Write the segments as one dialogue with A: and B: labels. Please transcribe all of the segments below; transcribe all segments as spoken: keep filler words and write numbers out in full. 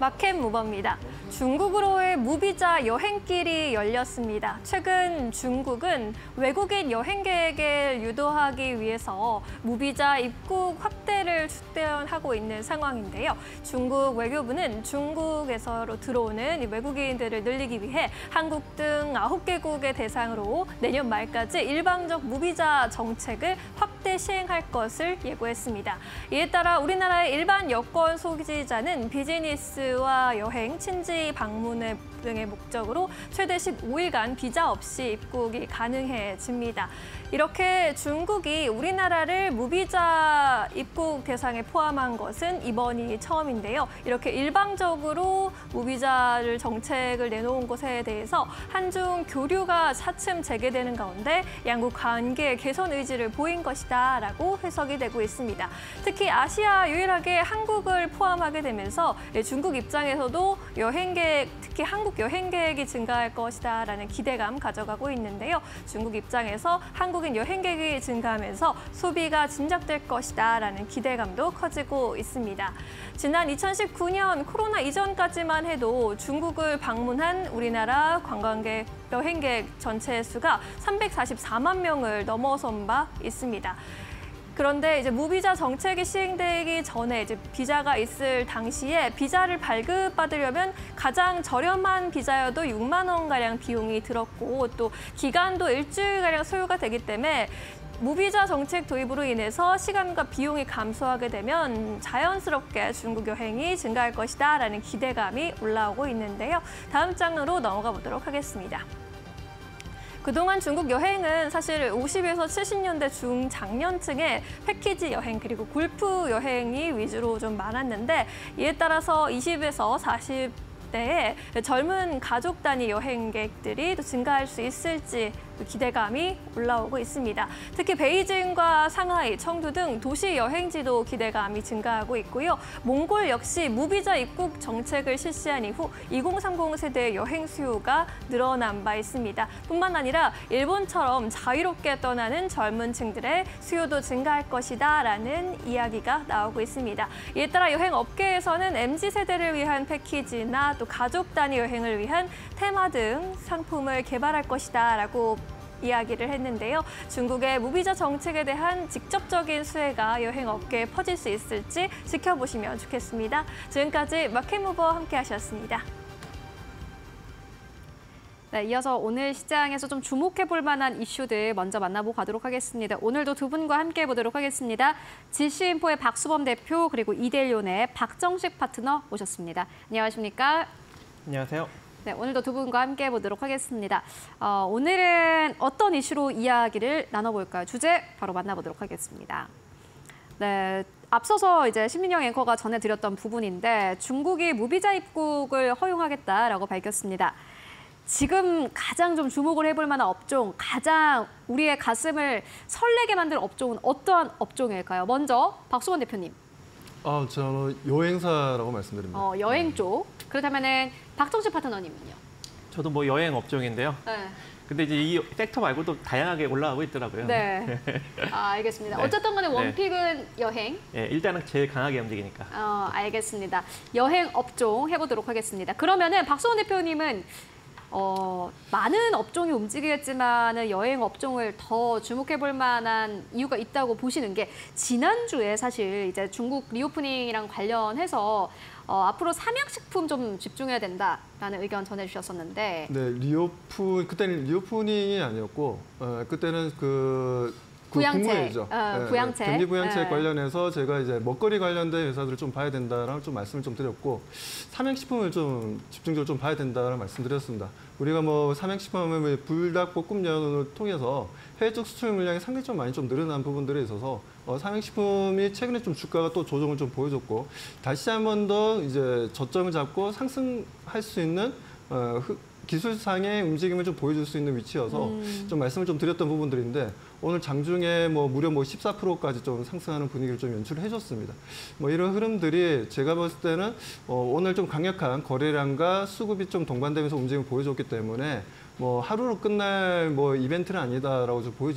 A: 마켓 무버입니다. 중국으로의 무비자 여행길이 열렸습니다. 최근 중국은 외국인 여행객을 유도하기 위해서 무비자 입국 확대를 추진하고 있는 상황인데요. 중국 외교부는 중국에서로 들어오는 외국인들을 늘리기 위해 한국 등 아홉 개국의 대상으로 내년 말까지 일방적 무비자 정책을 확대 시행할 것을 예고했습니다. 이에 따라 우리나라의 일반 여권 소지자는 비즈니스와 여행, 친지 방문 등의 목적으로 최대 십오 일간 비자 없이 입국이 가능해집니다. 이렇게 중국이 우리나라를 무비자 입국 대상에 포함한 것은 이번이 처음인데요. 이렇게 일방적으로 무비자를 정책을 내놓은 것에 대해서 한중 교류가 차츰 재개되는 가운데 양국 관계 개선 의지를 보인 것이다라고 해석이 되고 있습니다. 특히 아시아 유일하게 한국을 포함하게 되면서 중국 입장에서도 여행객, 특히 한국 여행객이 증가할 것이다라는 기대감 가져가고 있는데요. 중국 입장에서 한국인 여행객이 증가하면서 소비가 진작될 것이다라는 기대감도 커지고 있습니다. 지난 이천십구 년 코로나 이전까지만 해도 중국을 방문한 우리나라 관광객, 여행객 전체 수가 삼백사십사만 명을 넘어선 바 있습니다. 그런데 이제 무비자 정책이 시행되기 전에 이제 비자가 있을 당시에 비자를 발급받으려면 가장 저렴한 비자여도 육만 원가량 비용이 들었고 또 기간도 일주일가량 소요가 되기 때문에 무비자 정책 도입으로 인해서 시간과 비용이 감소하게 되면 자연스럽게 중국 여행이 증가할 것이다라는 기대감이 올라오고 있는데요. 다음 장으로 넘어가 보도록 하겠습니다. 그동안 중국 여행은 사실 오십에서 칠십 년대 중장년층의 패키지 여행 그리고 골프 여행이 위주로 좀 많았는데 이에 따라서 이십에서 사십 대에 젊은 가족 단위 여행객들이 또 증가할 수 있을지 기대감이 올라오고 있습니다. 특히 베이징과 상하이, 청두 등 도시 여행지도 기대감이 증가하고 있고요. 몽골 역시 무비자 입국 정책을 실시한 이후 이공삼공 세대 여행 수요가 늘어난 바 있습니다. 뿐만 아니라 일본처럼 자유롭게 떠나는 젊은 층들의 수요도 증가할 것이다라는 이야기가 나오고 있습니다. 이에 따라 여행 업계에서는 엠지 세대를 위한 패키지나 또 가족 단위 여행을 위한 테마 등 상품을 개발할 것이다라고 이야기를 했는데요. 중국의 무비자 정책에 대한 직접적인 수혜가 여행업계에 퍼질 수 있을지 지켜보시면 좋겠습니다. 지금까지 마켓무버와 함께하셨습니다.
B: 네, 이어서 오늘 시장에서 좀 주목해볼 만한 이슈들 먼저 만나보고 가도록 하겠습니다. 오늘도 두 분과 함께 보도록 하겠습니다. 지씨인포의 박수범 대표 그리고 이데일리온의 박정식 파트너 모셨습니다. 안녕하십니까?
C: 안녕하세요.
B: 네, 오늘도 두 분과 함께 보도록 하겠습니다. 어, 오늘은 어떤 이슈로 이야기를 나눠볼까요? 주제 바로 만나보도록 하겠습니다. 네, 앞서서 이제 신민영 앵커가 전해드렸던 부분인데 중국이 무비자 입국을 허용하겠다라고 밝혔습니다. 지금 가장 좀 주목을 해볼 만한 업종, 가장 우리의 가슴을 설레게 만든 업종은 어떠한 업종일까요? 먼저 박수원 대표님.
D: 아, 저는 여행사라고 말씀드립니다.
B: 어, 여행 쪽. 그렇다면은 박정식 파트너님은요?
C: 저도 뭐 여행 업종인데요.
B: 네.
C: 근데 이제 이 섹터 말고도 다양하게 올라가고 있더라고요.
B: 네. 아, 알겠습니다.
C: 네.
B: 어쨌든 간에
C: 네.
B: 원픽은 여행.
C: 예, 일단은 제일 강하게 움직이니까.
B: 어, 알겠습니다. 여행 업종 해보도록 하겠습니다. 그러면은 박수원 대표님은 어, 많은 업종이 움직이겠지만 여행 업종을 더 주목해볼 만한 이유가 있다고 보시는 게 지난주에 사실 이제 중국 리오프닝이랑 관련해서 어, 앞으로 삼양식품 좀 집중해야 된다라는 의견 전해주셨었는데.
D: 네, 리오프 그때는 리오프닝이 아니었고 어, 그때는 그
B: 부양체,
D: 죠
B: 어, 부양체.
D: 경기 부양체
B: 네.
D: 관련해서 제가 이제 먹거리 관련된 회사들을 좀 봐야 된다라는 좀 말씀을 좀 드렸고 삼양식품을 좀 집중적으로 좀 봐야 된다라는 말씀드렸습니다. 우리가 뭐 삼양식품을 불닭볶음면을 통해서 해외 쪽 수출 물량이 상당히 좀 많이 좀 늘어난 부분들에 있어서 어, 삼양식품이 최근에 좀 주가가 또 조정을 좀 보여줬고 다시 한 번 더 이제 저점을 잡고 상승할 수 있는 어, 기술상의 움직임을 좀 보여줄 수 있는 위치여서 음. 좀 말씀을 좀 드렸던 부분들인데 오늘 장중에 뭐 무려 뭐 십사 퍼센트까지 좀 상승하는 분위기를 좀 연출을 해줬습니다. 뭐 이런 흐름들이 제가 봤을 때는 어, 오늘 좀 강력한 거래량과 수급이 좀 동반되면서 움직임을 보여줬기 때문에 뭐 하루로 끝날 뭐 이벤트는 아니다라고 좀 보여지고요.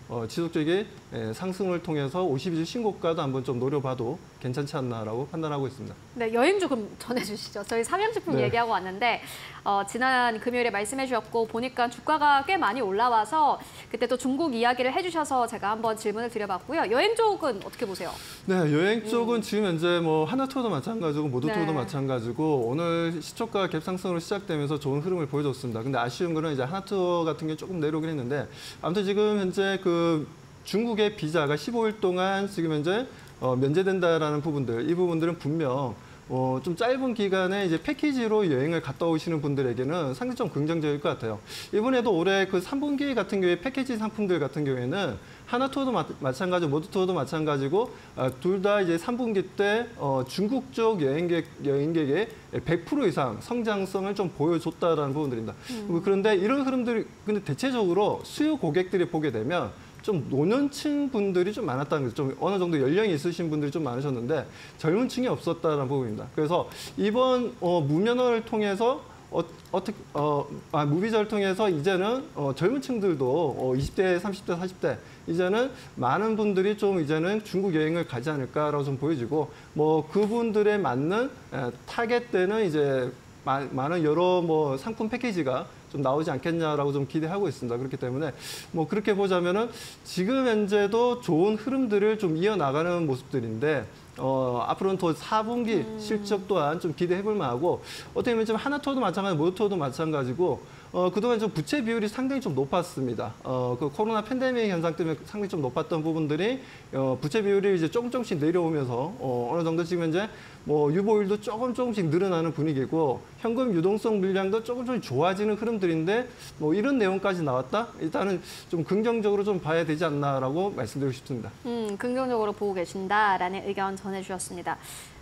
D: 어, 지속적인 예, 상승을 통해서 오십이 주 신고가도 한번 좀 노려봐도 괜찮지 않나라고 판단하고 있습니다.
B: 네, 여행 조금 전해주시죠. 저희 삼양식품
D: 네.
B: 얘기하고 왔는데 어, 지난 금요일에 말씀해 주셨고 보니까 주가가 꽤 많이 올라와서 그때 또 중국 이야기를 해주셔서 제가 한번 질문을 드려봤고요. 여행 쪽은 어떻게 보세요?
D: 네, 여행 쪽은 지금 현재 뭐 하나투어도 마찬가지고 모두투어도
B: 네.
D: 마찬가지고 오늘 시초가 갭 상승으로 시작되면서 좋은 흐름을 보여줬습니다. 근데 아쉬운 거는 이제 하나투어 같은 게 조금 내려오긴 했는데 아무튼 지금 현재 그 중국의 비자가 십오 일 동안 지금 현재 어, 면제된다라는 부분들, 이 부분들은 분명 어, 좀 짧은 기간에 이제 패키지로 여행을 갔다 오시는 분들에게는 상당히 좀 긍정적일 것 같아요. 이번에도 올해 그 삼 분기 같은 경우에 패키지 상품들 같은 경우에는 하나투어도 마, 마찬가지고 모두투어도 마찬가지고 아, 둘 다 이제 삼 분기 때 어, 중국 쪽 여행객 여행객의 백 퍼센트 이상 성장성을 좀 보여줬다라는 부분들입니다. 음. 그런데 이런 흐름들이 근데 대체적으로 수요 고객들이 보게 되면 좀 노년층 분들이 좀 많았다는 거죠. 좀 어느 정도 연령이 있으신 분들이 좀 많으셨는데 젊은 층이 없었다는 부분입니다. 그래서 이번 어, 무면허를 통해서 어, 어떻게 어, 아, 무비자를 통해서 이제는 어, 젊은 층들도 어, 이십 대, 삼십 대, 사십 대 이제는 많은 분들이 좀 이제는 중국 여행을 가지 않을까라고 좀 보여지고 뭐 그분들에 맞는 에, 타겟되는 이제 마, 많은 여러 뭐 상품 패키지가 좀 나오지 않겠냐라고 좀 기대하고 있습니다. 그렇기 때문에 뭐 그렇게 보자면은 지금 현재도 좋은 흐름들을 좀 이어나가는 모습들인데 어, 앞으로는 더 사 분기 음. 실적 또한 좀 기대해볼 만하고 어떻게 보면 지금 하나투어도 마찬가지고 모두투어도 마찬가지고 어, 그동안 좀 부채 비율이 상당히 좀 높았습니다. 어, 그 코로나 팬데믹 현상 때문에 상당히 좀 높았던 부분들이 어, 부채 비율이 이제 조금 조금씩 내려오면서 어, 어느 정도 지금 현재 뭐 유보율도 조금 조금씩 늘어나는 분위기고 현금 유동성 물량도 조금 조금 좋아지는 흐름들인데 뭐 이런 내용까지 나왔다? 일단은 좀 긍정적으로 좀 봐야 되지 않나라고 말씀드리고 싶습니다.
B: 음, 긍정적으로 보고 계신다라는 의견 전해주셨습니다.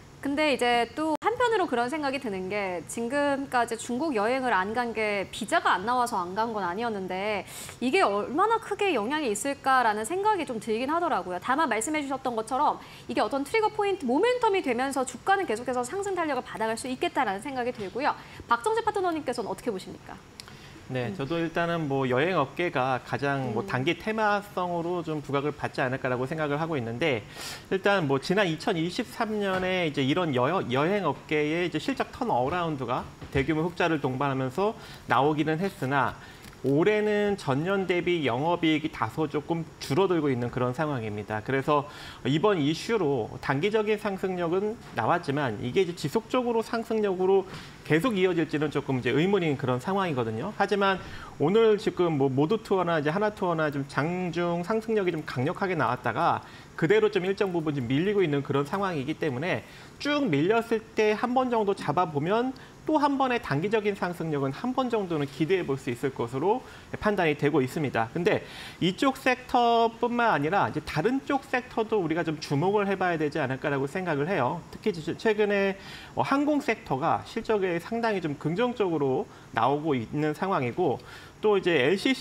B: 근데 이제 또 한편으로 그런 생각이 드는 게 지금까지 중국 여행을 안 간 게 비자가 안 나와서 안 간 건 아니었는데 이게 얼마나 크게 영향이 있을까라는 생각이 좀 들긴 하더라고요. 다만 말씀해 주셨던 것처럼 이게 어떤 트리거 포인트, 모멘텀이 되면서 주가는 계속해서 상승 탄력을 받아갈 수 있겠다라는 생각이 들고요. 박정재 파트너님께서는 어떻게 보십니까?
C: 네, 저도 일단은 뭐 여행 업계가 가장 뭐 단기 테마성으로 좀 부각을 받지 않을까라고 생각을 하고 있는데 일단 뭐 지난 이천이십삼 년에 이제 이런 여, 여행 업계의 이제 실적 턴 어라운드가 대규모 흑자를 동반하면서 나오기는 했으나 올해는 전년 대비 영업이익이 다소 조금 줄어들고 있는 그런 상황입니다. 그래서 이번 이슈로 단기적인 상승력은 나왔지만 이게 이제 지속적으로 상승력으로 계속 이어질지는 조금 이제 의문인 그런 상황이거든요. 하지만 오늘 지금 뭐 모두투어나 이제 하나투어나 좀 장중 상승력이 좀 강력하게 나왔다가 그대로 좀 일정 부분 좀 밀리고 있는 그런 상황이기 때문에 쭉 밀렸을 때 한 번 정도 잡아보면 또 한 번의 단기적인 상승력은 한 번 정도는 기대해 볼 수 있을 것으로 판단이 되고 있습니다. 근데 이쪽 섹터뿐만 아니라 이제 다른 쪽 섹터도 우리가 좀 주목을 해봐야 되지 않을까라고 생각을 해요. 특히 최근에 항공 섹터가 실적에 상당히 좀 긍정적으로 나오고 있는 상황이고 또 이제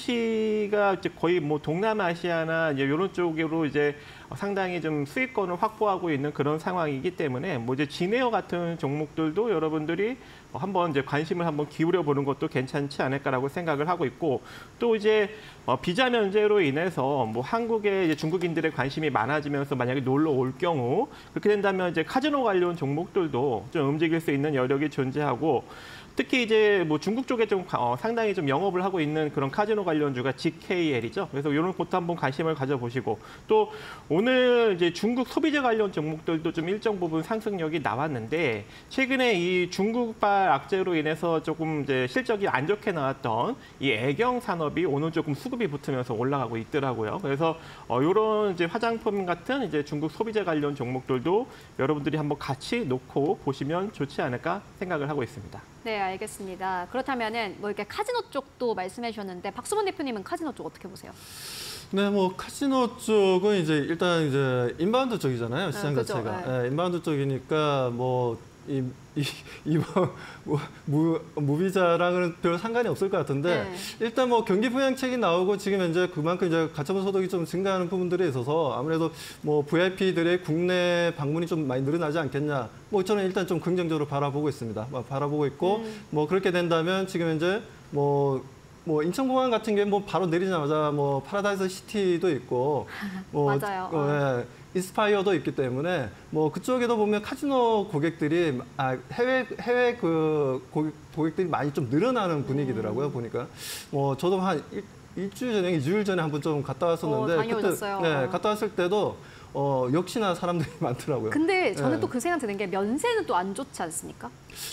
C: 엘씨씨가 이제 거의 뭐 동남아시아나 이제 이런 쪽으로 이제 상당히 좀 수익권을 확보하고 있는 그런 상황이기 때문에 뭐 이제 진에어 같은 종목들도 여러분들이 한번 이제 관심을 한번 기울여 보는 것도 괜찮지 않을까라고 생각을 하고 있고 또 이제 비자 면제로 인해서 뭐 한국에 이제 중국인들의 관심이 많아지면서 만약에 놀러 올 경우 그렇게 된다면 이제 카지노 관련 종목들도 좀 움직일 수 있는 여력이 존재하고 특히 이제 뭐 중국 쪽에 좀 어, 상당히 좀 영업을 하고 있는 그런 카지노 관련주가 지케이엘이죠. 그래서 이런 것도 한번 관심을 가져보시고 또 오늘 이제 중국 소비재 관련 종목들도 좀 일정 부분 상승력이 나왔는데 최근에 이 중국발 악재로 인해서 조금 이제 실적이 안 좋게 나왔던 이 애경 산업이 오늘 조금 수급이 붙으면서 올라가고 있더라고요. 그래서 어, 이런 이제 화장품 같은 이제 중국 소비재 관련 종목들도 여러분들이 한번 같이 놓고 보시면 좋지 않을까 생각을 하고 있습니다.
B: 네, 알겠습니다. 그렇다면은 뭐 이렇게 카지노 쪽도 말씀해 주셨는데 박수문 대표님은 카지노 쪽 어떻게 보세요?
D: 네, 뭐 카지노 쪽은 이제 일단 이제 인바운드 쪽이잖아요, 시장
B: 네, 그렇죠.
D: 자체가.
B: 네.
D: 네, 인바운드 쪽이니까 뭐 이, 이, 이번 뭐, 무, 무비자랑은 별 상관이 없을 것 같은데
B: 네.
D: 일단 뭐 경기 부양책이 나오고 지금 현재 그만큼 이제 가처분 소득이 좀 증가하는 부분들에 있어서 아무래도 뭐 브이아이피들의 국내 방문이 좀 많이 늘어나지 않겠냐. 뭐 저는 일단 좀 긍정적으로 바라보고 있습니다. 뭐 바라보고 있고 음. 뭐 그렇게 된다면 지금 현재 뭐 뭐 인천공항 같은 경우에 뭐 바로 내리자마자 뭐 파라다이스 시티도 있고 뭐
B: 맞아요.
D: 어, 예, 인스파이어도 있기 때문에 뭐 그쪽에도 보면 카지노 고객들이 아, 해외 해외 그 고객, 고객들이 많이 좀 늘어나는 분위기더라고요.
B: 음.
D: 보니까 뭐 저도 한 일, 일주일 전에 이주일 전에 한번 좀 갔다 왔었는데
B: 어, 다녀오셨어요.
D: 그때 네, 갔다 왔을 때도 어, 역시나 사람들이 많더라고요.
B: 근데 저는
D: 네.
B: 또 그 생각 드는 게 면세는 또 안 좋지 않습니까?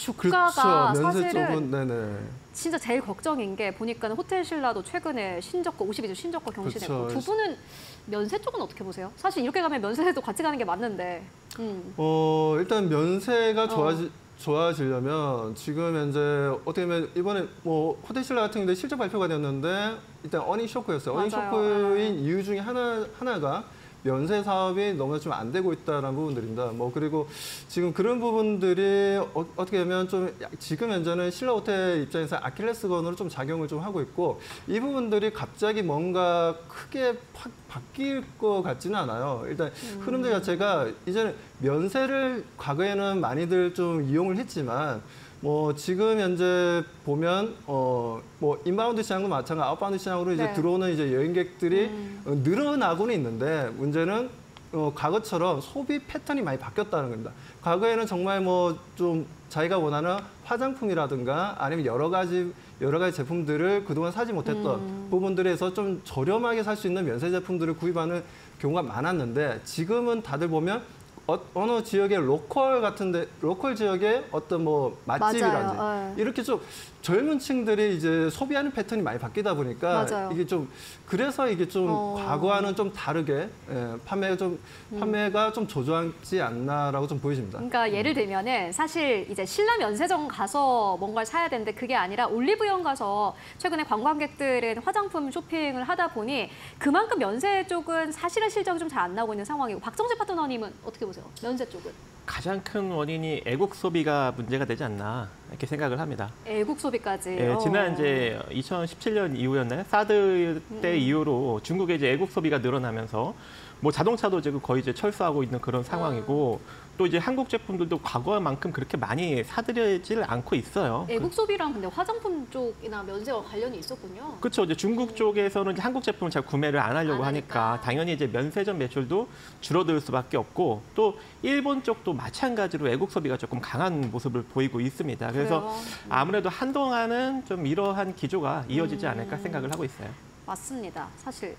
B: 주가가
D: 그렇죠. 면세
B: 사실은
D: 쪽은 네네.
B: 진짜 제일 걱정인 게 보니까는 호텔 신라도 최근에 신저가 오십이 주 신저가 경신했고
D: 그렇죠.
B: 두 분은 면세 쪽은 어떻게 보세요? 사실 이렇게 가면 면세도 같이 가는 게 맞는데. 음.
D: 어, 일단 면세가
B: 어.
D: 좋아지, 좋아지려면 지금 현재 어떻게 보면 이번에 뭐 호텔 신라 같은 경우에 실적 발표가 됐는데 일단 어닝 쇼크였어요. 어닝
B: 맞아요.
D: 쇼크인
B: 네.
D: 이유 중에 하나, 하나가 면세 사업이 너무 좀 안 되고 있다는 부분들입니다. 뭐 그리고 지금 그런 부분들이 어, 어떻게 보면 좀 지금 현재는 신라 호텔 입장에서 아킬레스건으로 좀 작용을 좀 하고 있고 이 부분들이 갑자기 뭔가 크게 확 바뀔 것 같지는 않아요. 일단
B: 음.
D: 흐름들 자체가 이제는 면세를 과거에는 많이들 좀 이용을 했지만 뭐 지금 현재 보면 어뭐 인바운드 시장도 마찬가지, 아웃바운드 시장으로 이제
B: 네.
D: 들어오는 이제 여행객들이
B: 음.
D: 어, 늘어나고는 있는데 문제는 어, 과거처럼 소비 패턴이 많이 바뀌었다는 겁니다. 과거에는 정말 뭐 좀 자기가 원하는 화장품이라든가 아니면 여러 가지 여러 가지 제품들을 그동안 사지 못했던
B: 음.
D: 부분들에서 좀 저렴하게 살 수 있는 면세 제품들을 구입하는 경우가 많았는데 지금은 다들 보면 어, 어느 지역의 로컬 같은데 로컬 지역의 어떤 뭐 맛집이라든지
B: 맞아요. 네.
D: 이렇게 좀 젊은 층들이 이제 소비하는 패턴이 많이 바뀌다 보니까
B: 맞아요.
D: 이게 좀 그래서 이게 좀
B: 어.
D: 과거와는 좀 다르게 예, 판매가 좀 판매가 좀 조정하지 않나라고 좀 보여집니다.
B: 그러니까 예를 들면은 사실 이제 신라 면세점 가서 뭔가를 사야 되는데 그게 아니라 올리브영 가서 최근에 관광객들은 화장품 쇼핑을 하다 보니 그만큼 면세 쪽은 사실은 실적이 좀 잘 안 나오고 있는 상황이고 박정재 파트너님은 어떻게 보세요? 면세 쪽은?
C: 가장 큰 원인이 애국 소비가 문제가 되지 않나 이렇게 생각을 합니다.
B: 애국 소비까지.
C: 예,
B: 어.
C: 지난 이제 이천십칠 년 이후였나요? 사드 때
B: 음.
C: 이후로 중국의 이제 애국 소비가 늘어나면서 뭐 자동차도 지금 거의 이제 철수하고 있는 그런 상황이고 또 이제 한국 제품들도 과거만큼 그렇게 많이 사들여지를 않고 있어요.
B: 애국 소비랑 근데 화장품 쪽이나 면세와 관련이 있었군요.
C: 그렇죠. 이제 중국 쪽에서는 이제 한국 제품을 잘 구매를 안 하려고
B: 안
C: 하니까
B: 하니까.
C: 당연히 이제 면세점 매출도 줄어들 수밖에 없고 또 일본 쪽도 마찬가지로 애국 소비가 조금 강한 모습을 보이고 있습니다. 그래서
B: 그래요?
C: 아무래도 한동안은 좀 이러한 기조가 이어지지
B: 음.
C: 않을까 생각을 하고 있어요.
B: 맞습니다. 사실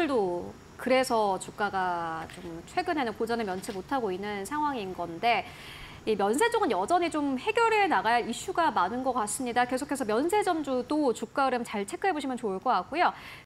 B: 애플도 그래서 주가가 좀 최근에는 고전을 면치 못하고 있는 상황인 건데 이 면세 쪽은 여전히 좀 해결해 나가야 할 이슈가 많은 것 같습니다. 계속해서 면세점주도 주가 흐름 잘 체크해 보시면 좋을 것 같고요.